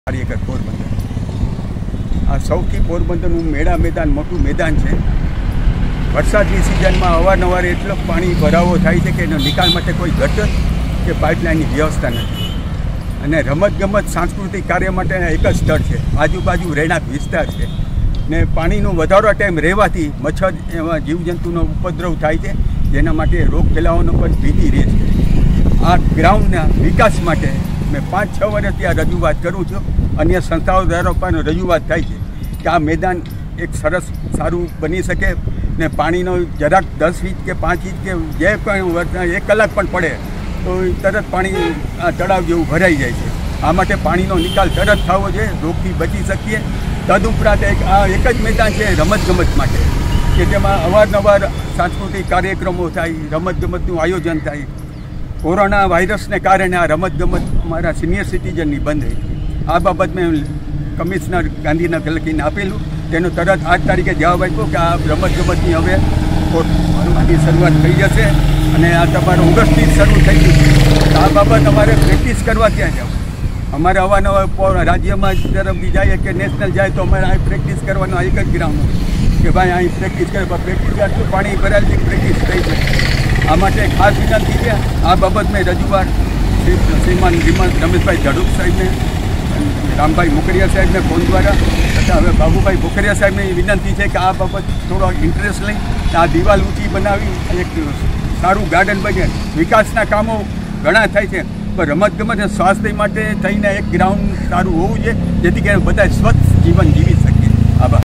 Acre Porbandar આ સૌથી પોરબંદરનું મેળા મેદાન મોટું મેદાન છે। વરસાદની સિઝનમાં અવારનવાર એટલો પાણી ભરાવો થાય છે કે એનો નિકાલ માટે કોઈ ગટર કે પાઇપલાઇનની વ્યવસ્થા નથી અને રમતગમત સાંસ્કૃતિક કાર્ય માટે એક જ સ્થળ છે। આજુબાજુ રહેણાંક વિસ્તાર છે ને પાણીનો વધારો ટાઈમ રહેવાથી મચ્છર એવા જીવજંતુનો ઉપદ્રવ થાય છે, જેના માટે રોગ ફેલાવાનો પણ ભીતિ રહે છે। આ ગ્રાઉન્ડના વિકાસ માટે मैं 5-6 વર્ષથી આ રજૂઆત કરું છું। अन्य संस्थाओं द्वारा પણ રજૂઆત થાય છે કે આ મેદાન એક સરસ સારું બની શકે ને પાણીનો જરાક 10 ઇંચ કે 5 ઇંચ કે જે પણ 1 કલાક પણ પડે તો તરત પાણી આ તળાવ જેવું ભરાઈ જાય છે। આ માટે પાણીનો નિકાલ તરત થવો જોઈએ, રોગથી બચી શકીએ। તદુપરાંત આ એક જ મેદાન છે રમતગમત માટે કે જેમાં અવારનવાર સાંસ્કૃતિક કાર્યક્રમો થાય, રમતગમતનું આયોજન થાય। કોરોના વાયરસને કારણે આ રમતગમત અમારા સિનિયર સિટીઝનની બંધ થઈ। આ બાબત મેં કમિશનર ગાંધીનગર લખીને આપેલું, તેનો તરત 8 તારીખે જવાબ આપ્યો કે આ રમતગમતની હવે ભરવાની શરૂઆત થઈ જશે અને આ તમારું ઓગસ્ટથી શરૂ થઈ ગયું છે। આ બાબત અમારે પ્રેક્ટિસ કરવા ક્યાં જાવ? અમારે અવારનવાર રાજ્યમાં તરફથી જાય કે નેશનલ જાય તો અમારે અહીં પ્રેક્ટિસ કરવાનો એક જ ગ્રાઉન્ડ કે ભાઈ અહીં પ્રેક્ટિસ કરે, પણ પ્રેક્ટિસ આટલું પાણી ભરાયેલી પ્રેક્ટિસ થઈ છે। આ માટે ખાસ વિનંતી છે। આ બાબત મેં રજૂઆત શ્રીમાન રમેશભાઈ ઝડુક સાહેબને, રામભાઈ મુકરિયા સાહેબને ફોન દ્વારા તથા હવે બાબુભાઈ ભોખરિયા સાહેબની વિનંતી છે કે આ બાબત થોડો ઇન્ટરેસ્ટ લઈ આ દિવાલ ઊંચી બનાવી એક સારું ગાર્ડન બને। વિકાસના કામો ઘણા થાય છે, પણ રમતગમત અને સ્વાસ્થ્ય માટે થઈને એક ગ્રાઉન્ડ સારું હોવું જોઈએ, જેથી કરીને બધા સ્વચ્છ જીવન જીવી શકે। આભાર।